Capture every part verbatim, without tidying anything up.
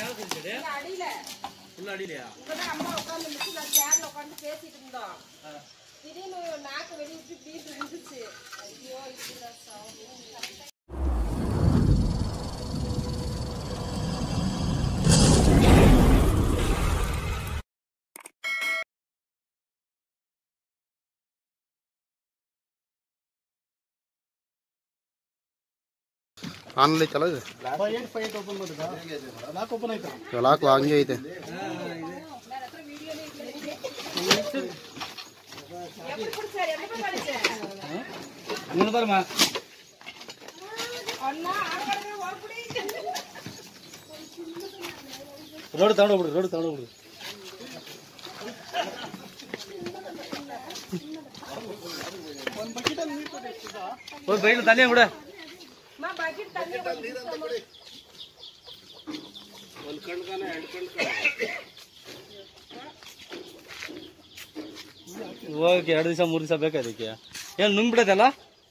அடியில உள்ள அடியிலயா இப்பதான் அம்மா உட்கார்ந்து இருந்துச்சு நான் சேர்ல உட்கார்ந்து பேசிட்டு இருந்தோம் திடீர்னு நாக்கு வெளிய விட்டு பீட் இருந்துச்சு ஐயோ இதுல சவுண்ட் ಆನ್ಲೈನ್ ಚಲೋ ಇದೆ ಏಟ್ ಫೈವ್ ಏಟ್ ಓಪನ್ ಮಾಡಿದ ಲಾಕ್ ಓಪನ್ ಆಯ್ತಾ ಲಾಕ್ ಹಂಗೆ ಐತೆ ರೋಡ್ ತಗೊಂಡೋಗ್ಬಿಡು ರೋಡ್ ತಗೊಂಡೋಗ್ಬಿಡು ಒಂದು ಬಕೆಟಲ್ಲಿ ನೀರು ಕೊಟ್ಟಿದ್ದ ಒಂದು ಬೈಲು ತನ್ನೇ ಬಿಡ ಮಾ ಬಕೆಟ್ ತನ್ನೇ ಬಿಡು ಒಂದು ಕಣ್ಕನ ಎರಡು ಕಣ್ಕನ ಹೋಗಕ್ಕೆ ಎರಡು ದಿವಸ ಮೂರು ದಿವಸ ಬೇಕಾ ಇದಕ್ಕೆ ಏನು ನುಂಗ್ಬಿಡೋದಲ್ಲ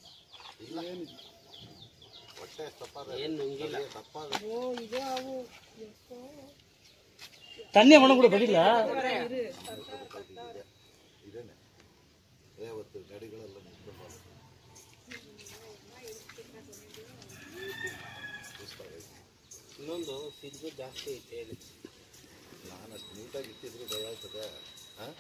ಏನು ನುಂಗಿಲ್ಲ ತನ್ನೇ ಮಣಬಿಡು ಬಡಿಲ್ಲ ಇನ್ನೊಂದು ಸಿದ್ದು ಜಾಸ್ತಿ ಐತೆ ನಾನು ಅಷ್ಟು ನೀಟಾಗಿ ಇಟ್ಟಿದ್ರು ಭಯ ಆಗ್ತದೆ ಹಾಂ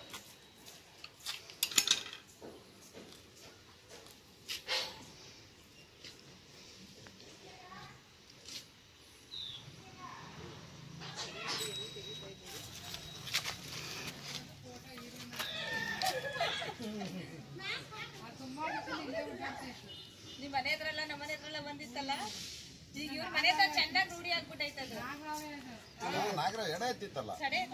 ನಿಮ್ಮ ಮನೆ ಹತ್ರಲ್ಲ ನಮ್ಮ ಮನೆ ಹತ್ರಲ್ಲ ಬಂದಿತ್ತಲ್ಲ ಈಗ ಇವ್ರ ಮನೆ ಹತ್ರ ಚೆನ್ನಾಗಿ ರೂಢಿ ಆಗ್ಬಿಟ್ಟೈತದ ನಾಗರ ಎಡೆ ಎತ್ತಿತ್ತಲ್ಲ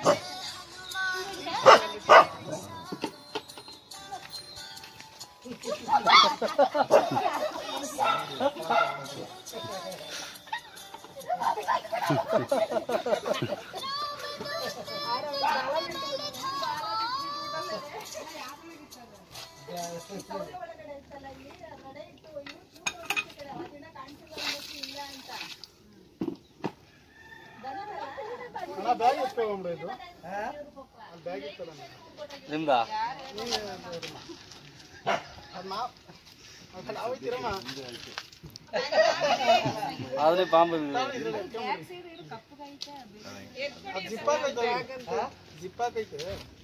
ಬ್ಯಾಗ್ ಎತ್ಕೊಂಡ್ಬಿಡು ಇದು ಬ್ಯಾಗ್ ಇತ್ತಲ್ಲ ನಿಮ್ದ ಆದ್ರೆ ಬಾಂಬ್ ಜಿಪ್ಪಾಕೈತೆ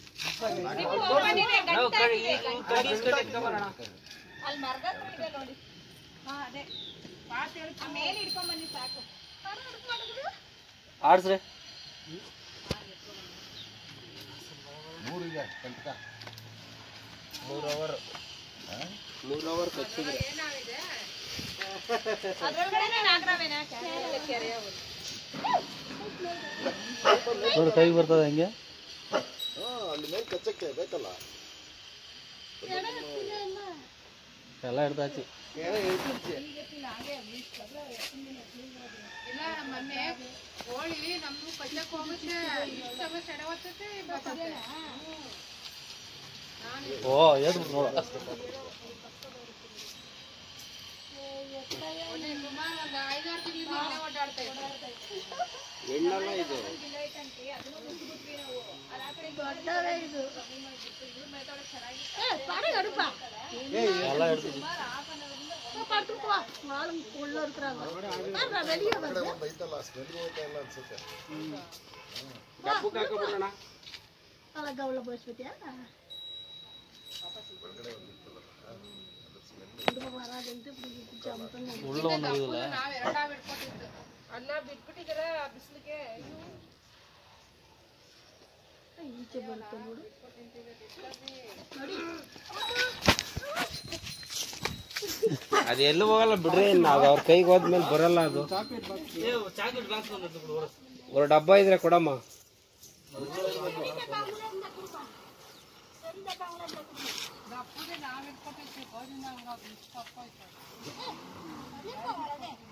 ಅಲ್ಲಿ ಮರದ ಇದೆ ನೋಡಿ ಹಾ ಅದೇ ಪಾತ್ ಹೇಳಿ ಮೇಲೆ ಹಿಡ್ಕೊಂಡ್ ಬನ್ನಿ ಸಾಕು ಆಡ್ಸ್ರೆ ಮೂರಿಗೆ ಕಲ್ಕ ಮೂರು ಅವರ್ ಮೂರು ಅವರ್ ಕಚ್ಚಿದ್ರೆ ಏನಾಗಿದೆ ಅದರೊಳಗಡೆ ನಾಗರಾವೇನಾ ಕೆರೆ ನೋಡಿ ಕೈ ಬರ್ತದ ಹೆಂಗೆ ಅಲ್ಲಿ ಮೇಲೆ ಕಚ್ಚಕ್ಕೆ ಬೇಕಲ್ಲ ಎಲ್ಲ ಹಿಡ್ದಾಚಿ ಇಲ್ಲ ಮೊನ್ನೆ ಕೋಳಿ ನಮ್ದು ಕಚ್ಚಕ್ ಹೋಗುತ್ತೆ ಇಷ್ಟವ ಸೆಡವತ್ತತೆ ಬರ್ತದೆ ಓ ಏಟ್ ನೋಡ ಸುಮಾರು ಒಂದು ಐದಾರು ತಿಂಗಳು ಓಡಾಡ್ತಾ ಇದ್ದೆ ಎಣ್ಣೆಲ್ಲ ಇದು ಎಲ್ಲ ಹಿಡ್ದು ಐತಲ್ಲ ಸ್ಮೆಲ್ ಹೋಗ್ತಾ ಇಲ್ಲ ಅನ್ಸುತ್ತೆ ಉಳ್ಳ ಒಂದು ಇದಿಲ್ಲ ಅನ್ನ ಬಿಟ್ಬಿಟ್ಟಿದಾರ ಬಿಸಿಲಿಗೆ ಈಚೆ ಬರುತ್ತೆ ನೋಡು ಅದು ಎಲ್ಲೂ ಹೋಗಲ್ಲ ಬಿಡ್ರಿ ನಾವು ಅವ್ರ ಕೈಗೆ ಹೋದ್ಮೇಲೆ ಬರಲ್ಲ ಅದು ಒಂದು ಡಬ್ಬ ಇದ್ರೆ ಕೊಡಮ್ಮ ನಾವ್